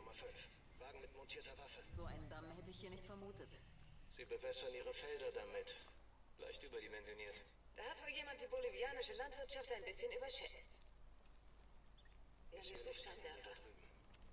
5. Wagen mit montierter Waffe. So einen Damm hätte ich hier nicht vermutet. Sie bewässern ihre Felder damit. Leicht überdimensioniert. Da hat wohl jemand die bolivianische Landwirtschaft ein bisschen überschätzt. Ja, Ich wir höre sind Scheinwerfer da Scheinwerfer. drüben.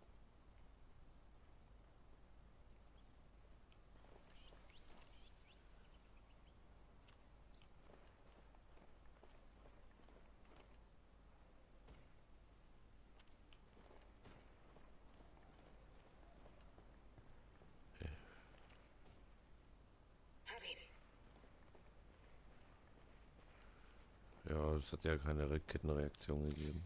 Hab ihn. Ja, es hat ja keine Kettenreaktion gegeben.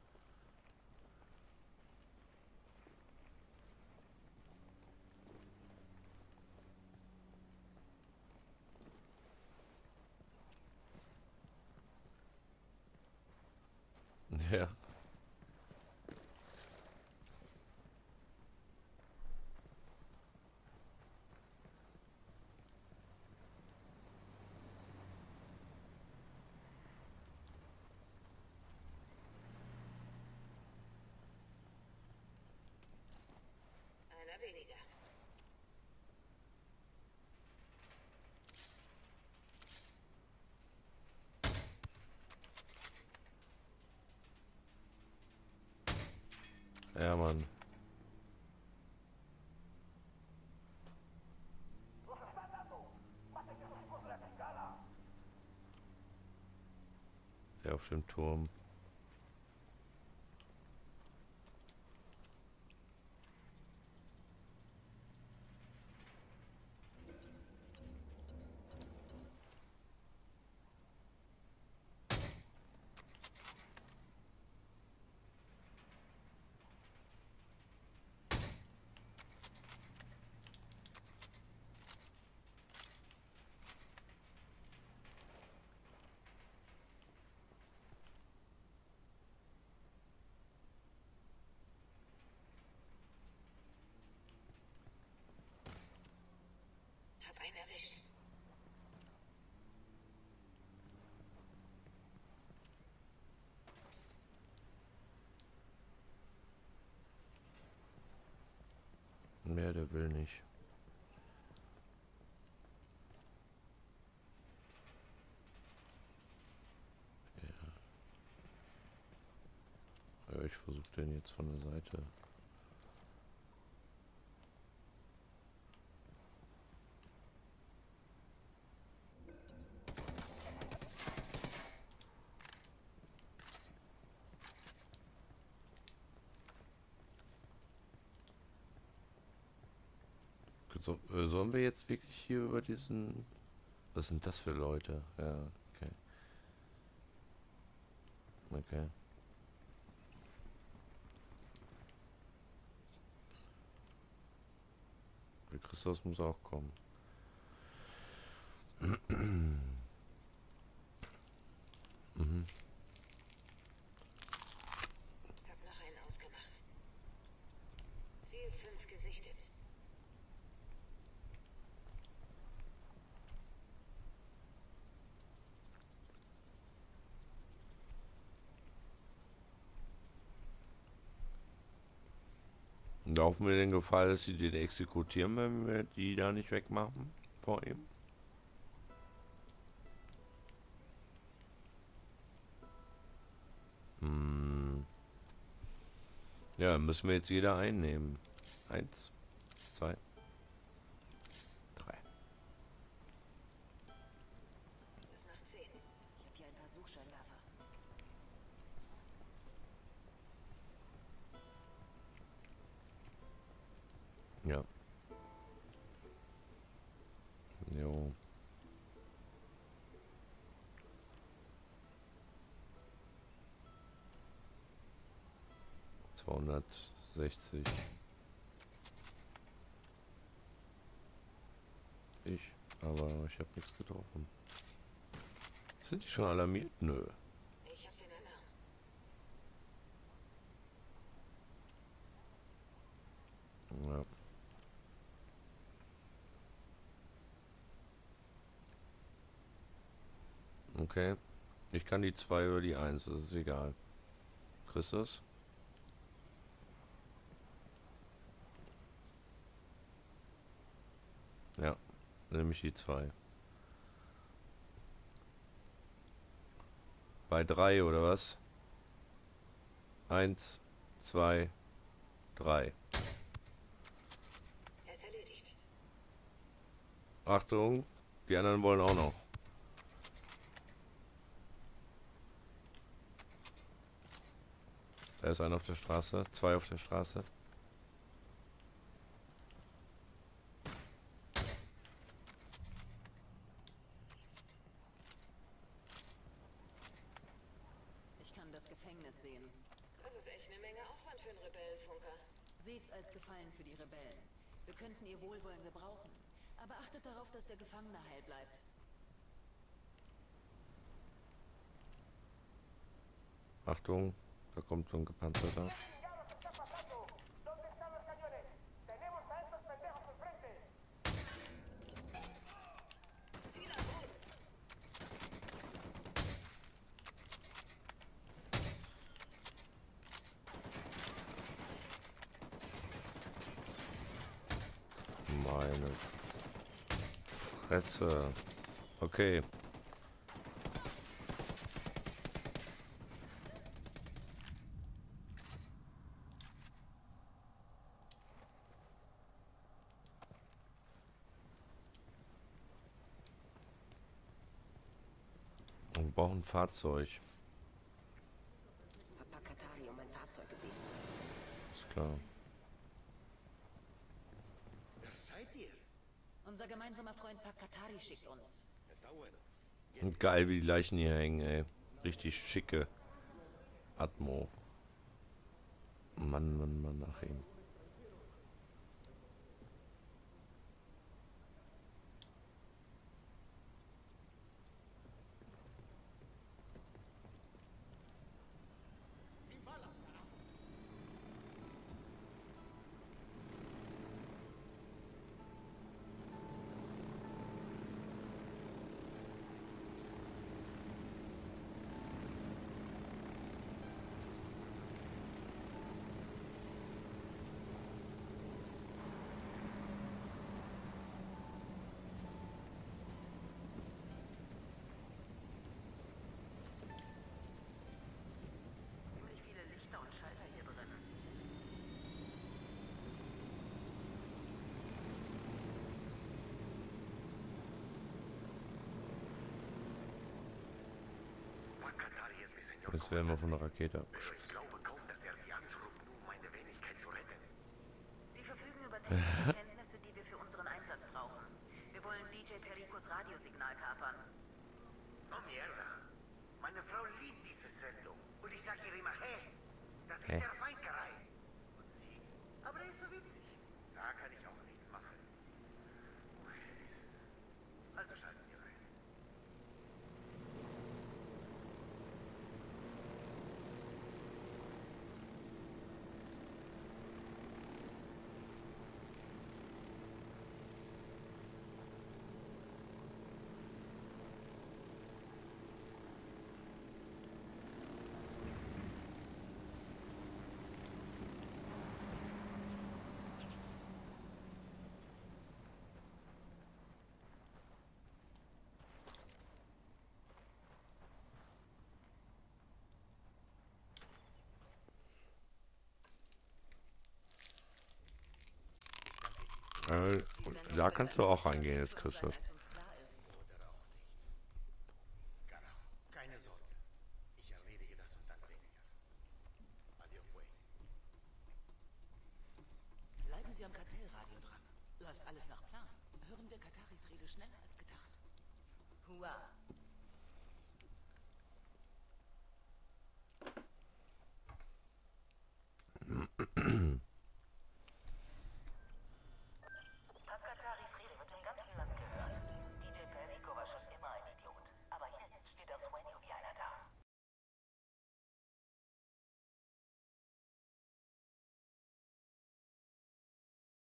Ja. Einer weniger. Ja, Mann. Der auf dem Turm. Hab einen erwischt. Mehr, der will nicht. Ja, ich versuche den jetzt von der Seite. Sollen wir jetzt wirklich hier über diesen... Was sind das für Leute? Ja, okay. Okay. Der Christus muss auch kommen. Mhm. Hab noch einen ausgemacht. Ziel 5 gesichtet. Laufen wir den Gefahr, dass sie den exekutieren, wenn wir die da nicht wegmachen vor ihm? Hm. Ja, müssen wir jetzt jeder einnehmen. 1, 2, 3. Das macht 10. Ich hab hier ein paar Suchscheinwerfer. Ja. Jo. 260. Aber ich habe nichts getroffen. Sind die schon alarmiert? Nö. Ich hab den Alarm. Ja. Okay. Ich kann die 2 oder die 1, das ist egal. Christus? Dann nehme ich die 2. Bei 3 oder was? 1, 2, 3. Er ist erledigt. Achtung, die anderen wollen auch noch. Da ist einer auf der Straße, 2 auf der Straße. Ich kann das Gefängnis sehen. Das ist echt eine Menge Aufwand für einen Rebellenfunker. Seht's als Gefallen für die Rebellen. Wir könnten ihr Wohlwollen gebrauchen. Aber achtet darauf, dass der Gefangene heil bleibt. Achtung, da kommt so ein gepanzerter. Ziel am Boden. Meine Fresse. Okay. Wir brauchen ein Fahrzeug. Papa Katari um ein Fahrzeug gebeten. Ist klar. Wer seid ihr? Unser gemeinsamer Freund Pakatari schickt uns. Está bueno. Und geil, wie die Leichen hier hängen, ey. Richtig schicke Atmo. Mann, Mann, Mann, nach ihm. Ziemlich viele Lichter und Schalter hier drin. Pakatari es mi señor. Jetzt werden wir von der Rakete Pero abgeschossen. ich glaube kaum, dass die anzurufen, um meine Wenigkeit zu retten. Sie verfügen über technische Kenntnisse, die wir für unseren Einsatz brauchen. Wir wollen DJ Pericos Radiosignal kapern. Oh, mierda. Meine Frau liebt diese Sendung. Und ich sage ihr immer, hey, das ist Hä? der Feinkerei. Und sie, aber er ist so witzig. Da kann ich auch nichts machen. Also schalten wir rein. Da kannst du auch reingehen jetzt, Christoph. Als uns klar ist. Oder auch nicht. Carajo, keine Sorge. Ich erledige das und dann sehen wir. Adiós, güey. Bleiben Sie am Kartellradio dran. Läuft alles nach Plan. Hören wir Kataris Rede schneller als gedacht. Hua.